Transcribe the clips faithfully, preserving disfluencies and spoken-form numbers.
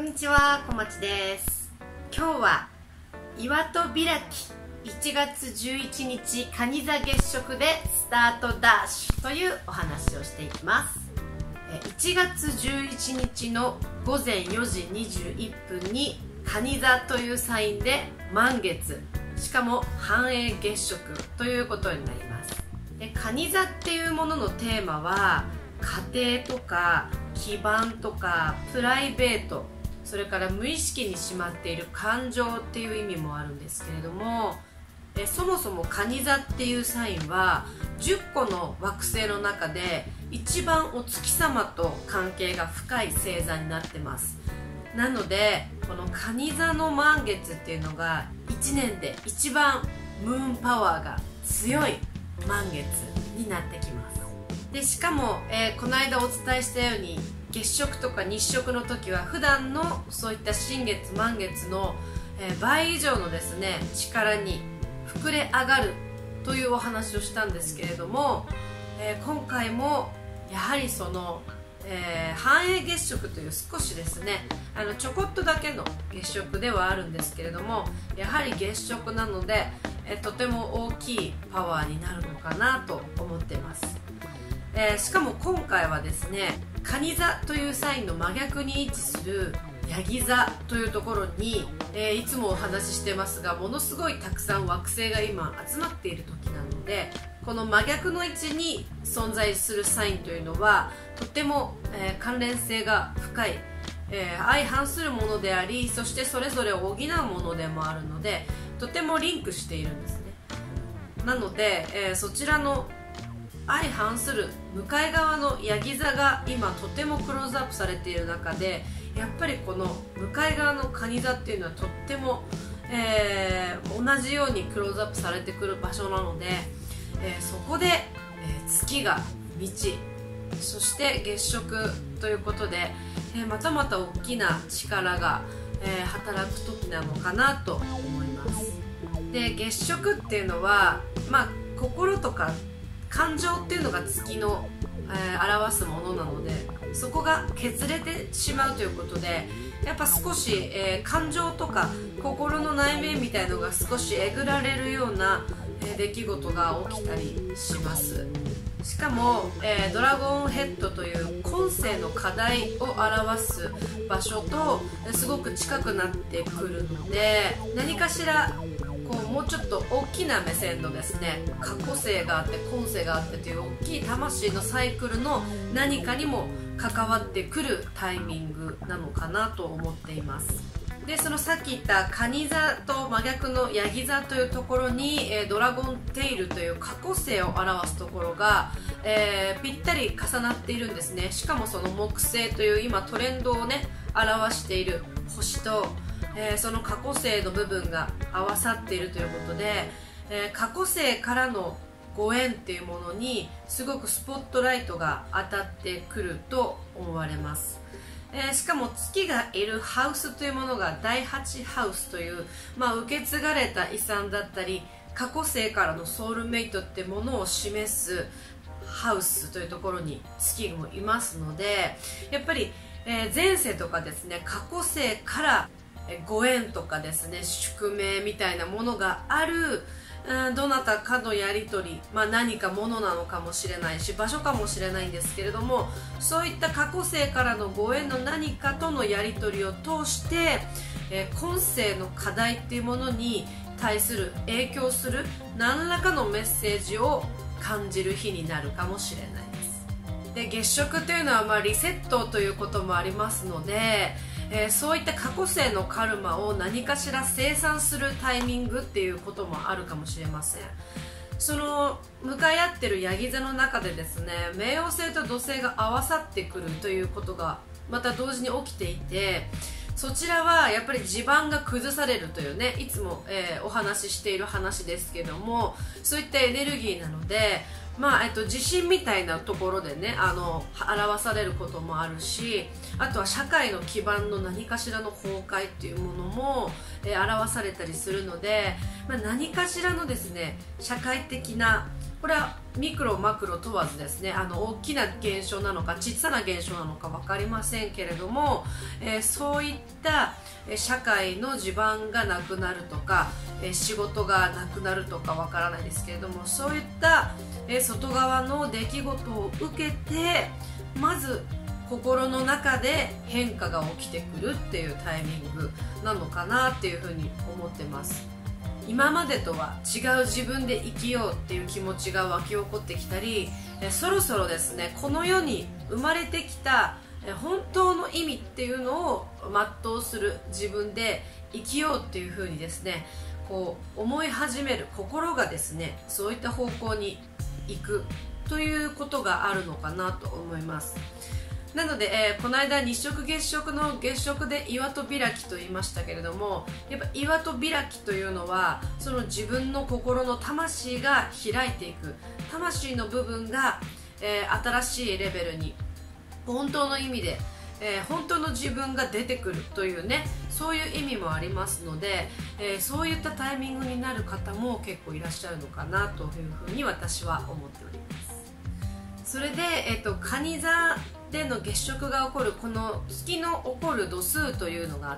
こんにちは、小町です。今日は岩戸開きいちがつじゅういちにち蟹座月食でスタートダッシュというお話をしていきます。いちがつじゅういちにちのごぜんよじにじゅういっぷんに蟹座というサインで満月、しかも繁栄月食ということになります。で蟹座っていうもののテーマは家庭とか基盤とかプライベート、それから無意識にしまっている感情っていう意味もあるんですけれども、えそもそも蟹座っていうサインはじゅっこの惑星の中で一番お月様と関係が深い星座になってます。なのでこの蟹座の満月っていうのがいちねんで一番ムーンパワーが強い満月になってきます。でしかも、えー、この間お伝えしたように月食とか日食の時は普段のそういった新月満月の、えー、倍以上のですね力に膨れ上がるというお話をしたんですけれども、えー、今回もやはりその、えー、繁栄月食という少しですねあのちょこっとだけの月食ではあるんですけれども、やはり月食なので、えー、とても大きいパワーになるのかなと思っています。えー、しかも今回はですね蟹座というサインの真逆に位置するヤギ座というところに、えー、いつもお話ししてますがものすごいたくさん惑星が今集まっている時なので、この真逆の位置に存在するサインというのはとても、えー、関連性が深い、えー、相反するものであり、そしてそれぞれを補うものでもあるのでとてもリンクしているんですね。なので、えー、そちらの相反する向かい側のヤギ座が今とてもクローズアップされている中で、やっぱりこの向かい側の蟹座っていうのはとっても、えー、同じようにクローズアップされてくる場所なので、えー、そこで、えー、月が満ち、そして月食ということで、えー、またまた大きな力が、えー、働く時なのかなと思います。で月食っていうのは、まあ、心とか感情っていうのが月の、えー、表すものなので、そこが削れてしまうということで、やっぱ少し、えー、感情とか心の内面みたいのが少しえぐられるような、えー、出来事が起きたりします。しかも、えー、ドラゴンヘッドという今世の課題を表す場所とすごく近くなってくるので、何かしらこうもうちょっと大きな目線のですね過去世があって今世があってという大きい魂のサイクルの何かにも関わってくるタイミングなのかなと思っています。でそのさっき言った蟹座と真逆のヤギ座というところに、えー、ドラゴンテイルという過去世を表すところが、えー、ぴったり重なっているんですね。しかもその木星という今トレンドをね表している星と、えー、その過去世の部分が合わさっているということで、えー、過去世からのご縁っていうものにすごくスポットライトが当たってくると思われます。えー、しかも月がいるハウスというものがだいはちハウスという、まあ、受け継がれた遺産だったり過去世からのソウルメイトってものを示すハウスというところに月もいますので、やっぱり、えー、前世とかですね過去世からご縁とかですね宿命みたいなものがある、うん、どなたかのやり取り、まあ、何かものなのかもしれないし場所かもしれないんですけれども、そういった過去世からのご縁の何かとのやり取りを通して、えー、今世の課題っていうものに対する影響する何らかのメッセージを感じる日になるかもしれないです。で月食というのは、まあ、リセットということもありますので、えー、そういった過去世のカルマを何かしら清算するタイミングっていうこともあるかもしれません。その向かい合ってるヤギ座の中でですね冥王星と土星が合わさってくるということがまた同時に起きていて、そちらはやっぱり地盤が崩されるというねいつも、えー、お話ししている話ですけども、そういったエネルギーなので、まあえっと、地震みたいなところでねあの表されることもあるし、あとは社会の基盤の何かしらの崩壊っていうものも、えー、表されたりするので、まあ、何かしらのですね社会的なこれはミクロマクロ問わずですね、あの大きな現象なのか小さな現象なのか分かりませんけれども、えー、そういった社会の地盤がなくなるとか、えー、仕事がなくなるとか分からないですけれども、そういった、えー、外側の出来事を受けてまず心の中で変化が起きてくるっていうタイミングなのかなっていうふうに思ってます。今までとは違う自分で生きようっていう気持ちが湧き起こってきたり、えそろそろですね、この世に生まれてきた本当の意味っていうのを全うする自分で生きようっていうふうにですね、こう思い始める心がですね、そういった方向に行くということがあるのかなと思います。なので、えー、この間日食月食の月食で岩戸開きと言いましたけれども、やっぱ岩戸開きというのはその自分の心の魂が開いていく、魂の部分が、えー、新しいレベルに本当の意味で、えー、本当の自分が出てくるというね、そういう意味もありますので、えー、そういったタイミングになる方も結構いらっしゃるのかなというふうに私は思っております。それで、えーと、蟹座での月食が起こるこの月の起こる度数というのがあって、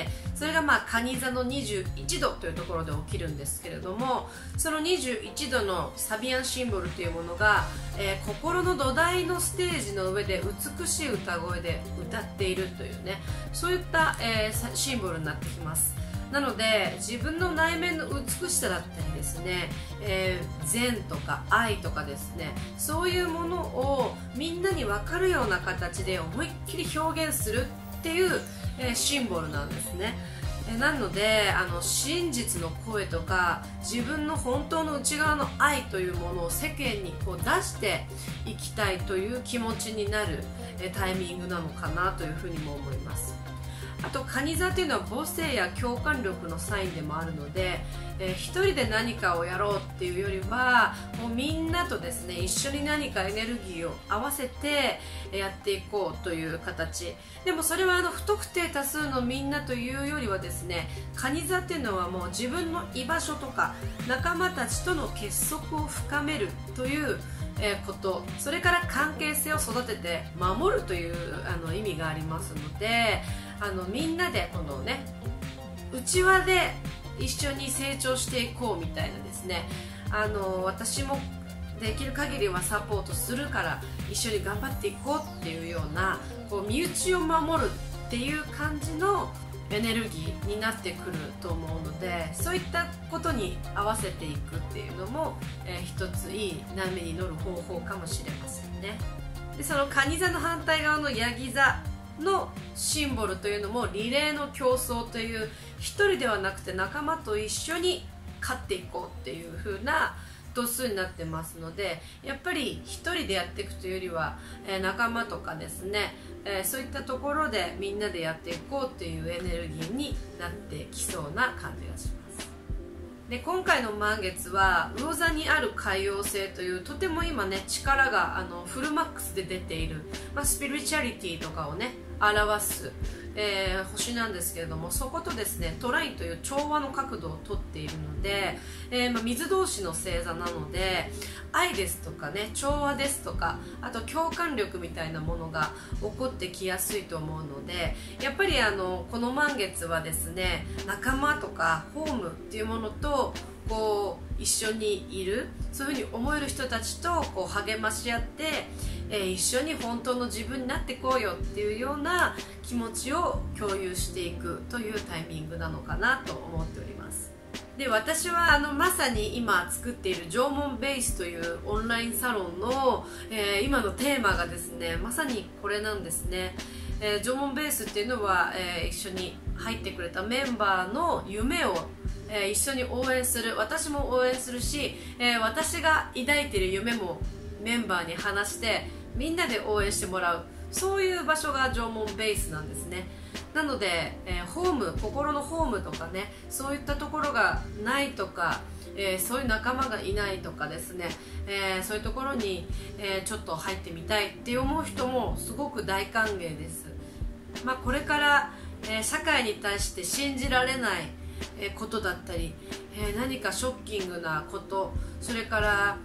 それがまあ蟹座のにじゅういちどというところで起きるんですけれども、そのにじゅういちどのサビアンシンボルというものが、えー、心の土台のステージの上で美しい歌声で歌っているというね、そういった、えー、シンボルになってきます。なので自分の内面の美しさだったりですね、えー、善とか愛とかですね、そういうものをみんなに分かるような形で思いっきり表現するっていう、えー、シンボルなんですね。えー、なのであの真実の声とか自分の本当の内側の愛というものを世間にこう出していきたいという気持ちになる、えー、タイミングなのかなというふうにも思います。あと蟹座というのは母性や共感力のサインでもあるので、えー、一人で何かをやろうっていうよりはもうみんなとですね一緒に何かエネルギーを合わせてやっていこうという形でも、それはあの不特定多数のみんなというよりはですね、蟹座っていうのはもう自分の居場所とか仲間たちとの結束を深めるということ、それから関係性を育てて守るというあの意味がありますので、あのみんなでこのね内輪で一緒に成長していこうみたいなですね、あの私もできる限りはサポートするから一緒に頑張っていこうっていうような、こう身内を守るっていう感じのエネルギーになってくると思うので、そういったことに合わせていくっていうのも、えー、一ついい波に乗る方法かもしれませんね。でその蟹座の反対側のヤギ座のシンボルというのもリレーの競争という、一人ではなくて仲間と一緒に勝っていこうっていう風な度数になってますので、やっぱり一人でやっていくというよりは、えー、仲間とかですね、えー、そういったところでみんなでやっていこうっていうエネルギーになってきそうな感じがします。で今回の満月は魚座にある海王星というとても今ね力があのフルマックスで出ている、まあ、スピリチュアリティとかをね表す、えー、星なんですけれども、そことですねトラインという調和の角度をとっているので、えーまあ、水同士の星座なので愛ですとかね調和ですとか、あと共感力みたいなものが起こってきやすいと思うので、やっぱりあのこの満月はですね仲間とかホームっていうものとこう一緒にいる、そういうふうに思える人たちとこう励まし合って、えー、一緒に本当の自分になっていこうよっていうような気持ちを共有していくというタイミングなのかなと思っております。で私はあのまさに今作っている縄文ベースというオンラインサロンの、えー、今のテーマがですねまさにこれなんですね。えー、縄文ベースっていうのは、えー、一緒に入ってくれたメンバーの夢をえー、一緒に応援する、私も応援するし、えー、私が抱いている夢もメンバーに話してみんなで応援してもらう、そういう場所が縄文ベースなんですね。なので、えー、ホーム、心のホームとかね、そういったところがないとか、えー、そういう仲間がいないとかですね、えー、そういうところに、えー、ちょっと入ってみたいって思う人もすごく大歓迎です。まあ、これから、えー、社会に対して信じられないことだったり、えー、何かショッキングなこと、それから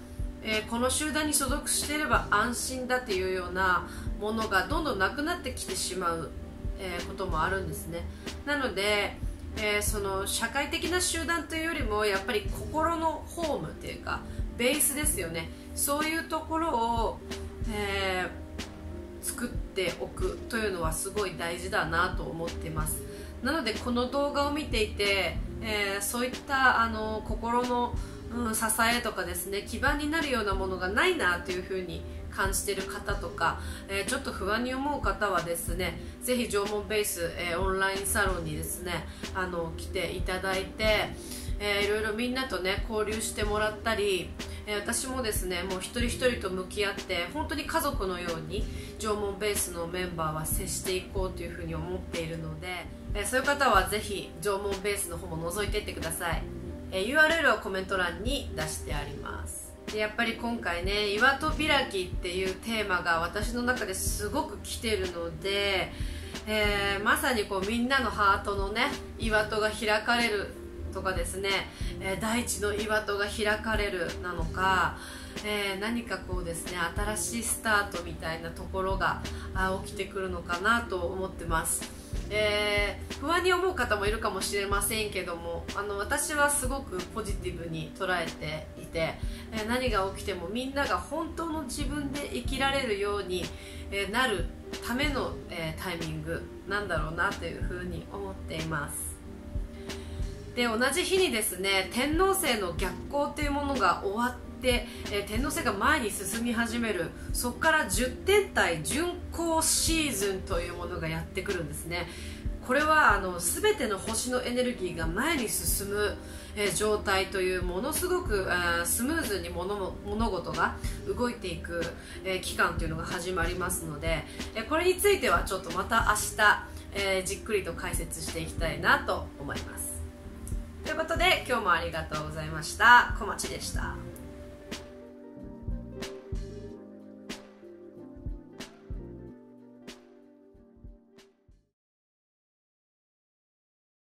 えー、この集団に所属していれば安心だというようなものがどんどんなくなってきてしまう、えー、こともあるんですね。なので、えー、その社会的な集団というよりもやっぱり心のホームというかベースですよね。そういうところを、えー、作っておくというのはすごい大事だなと思っています。なのでこの動画を見ていて、えー、そういったあの心の、うん、支えとかですね、基盤になるようなものがないなというふうに感じている方とか、えー、ちょっと不安に思う方はですね、ぜひ縄文ベース、えー、オンラインサロンにですねあの来ていただいて、えー、いろいろみんなとね交流してもらったり、えー、私もですねもう一人一人と向き合って本当に家族のように縄文ベースのメンバーは接していこうというふうに思っているので、えー、そういう方はぜひ縄文ベースの方も覗いていってください。えー、ユーアールエル はコメント欄に出してあります。でやっぱり今回ね岩戸開きっていうテーマが私の中ですごく来てるので、えー、まさにこうみんなのハートのね岩戸が開かれるとかですね、えー、大地の岩戸が開かれるなのか、えー、何かこうですね新しいスタートみたいなところがあ起きてくるのかなと思ってます。えー、不安に思う方もいるかもしれませんけども、あの私はすごくポジティブに捉えていて、えー、何が起きてもみんなが本当の自分で生きられるように、えー、なるための、えー、タイミングなんだろうなというふうに思っています。で同じ日にですね天王星の逆行というものが終わってでえー、天王星が前に進み始める、そこからじゅってん体巡行シーズンというものがやってくるんですね。これはあの全ての星のエネルギーが前に進む、えー、状態というものすごくあースムーズに物物事が動いていく、えー、期間というのが始まりますので、えー、これについてはちょっとまた明日、えー、じっくりと解説していきたいなと思います。ということで今日もありがとうございました。小町でした。